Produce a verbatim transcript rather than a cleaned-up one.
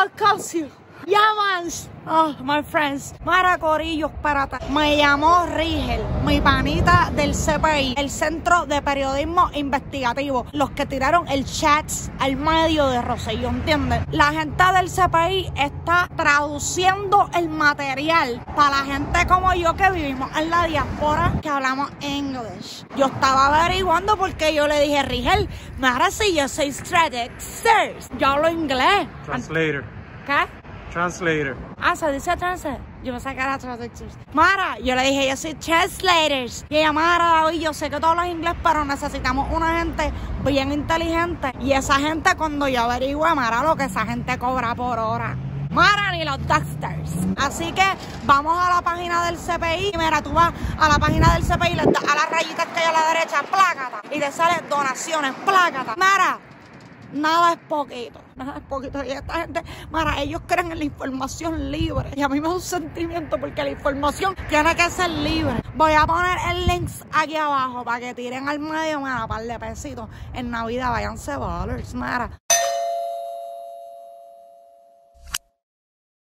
I'll call you. Yeah, man. Oh, my friends. Mara Corillo, espérate. Me llamó Rigel, mi panita del C P I, el Centro de Periodismo Investigativo. Los que tiraron el chat al medio de Rosselló, ¿entiendes? La gente del C P I está traduciendo el material para la gente como yo que vivimos en la diáspora, que hablamos English. Yo estaba averiguando porque yo le dije, Rigel, Mara, si yo soy traductor, yo hablo inglés. Translator. ¿Qué? Translator. Ah, se dice translator. Yo me saqué a traductors. Mara, yo le dije, yo soy translators. Y ella, Mara, David, yo sé que tú hablas inglés, pero necesitamos una gente bien inteligente. Y esa gente, cuando yo averigüe, Mara, lo que esa gente cobra por hora. Mara, ni los doctors. Así que vamos a la página del C P I. Mira, tú vas a la página del C P I, le das a las rayitas que hay a la derecha, plácata. Y te sale donaciones, plácata. Mara, nada es poquito. Nada es poquito. Y esta gente, Mara, ellos creen en la información libre. Y a mí me da un sentimiento porque la información tiene que ser libre. Voy a poner el link aquí abajo para que tiren al medio, Mara, par de pesitos. En Navidad, váyanse ballers, Mara.